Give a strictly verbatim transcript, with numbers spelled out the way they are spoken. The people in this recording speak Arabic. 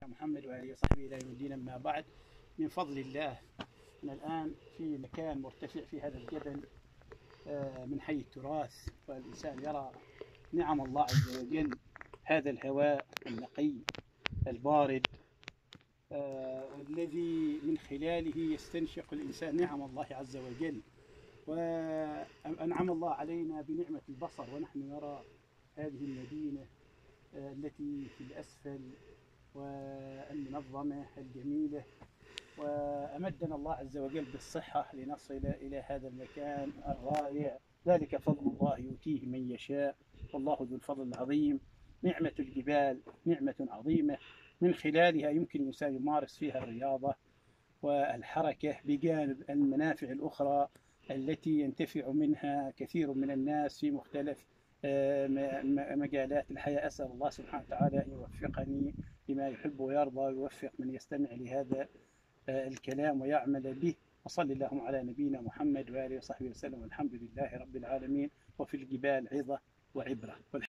محمد وآله وصحبه إلى يوم الدين. أما بعد، من فضل الله أنا الآن في مكان مرتفع في هذا الجبل من حي التراث، والإنسان يرى نعم الله عز وجل، هذا الهواء النقي البارد الذي من خلاله يستنشق الإنسان نعم الله عز وجل. وأنعم الله علينا بنعمة البصر ونحن نرى هذه المدينة التي في الأسفل والمنظمة الجميلة، وأمدنا الله عز وجل بالصحة لنصل إلى هذا المكان الرائع. ذلك فضل الله يؤتيه من يشاء، والله ذو الفضل العظيم. نعمة الجبال نعمة عظيمة، من خلالها يمكن الإنسان يمارس فيها الرياضة والحركة، بجانب المنافع الأخرى التي ينتفع منها كثير من الناس في مختلف مجالات الحياة. أسأل الله سبحانه وتعالى أن يوفقني لما يحب ويرضى، ويوفق من يستمع لهذا الكلام ويعمل به. وصلى اللهم على نبينا محمد وآله وصحبه وسلم، والحمد لله رب العالمين. وفي الجبال عظة وعبرة.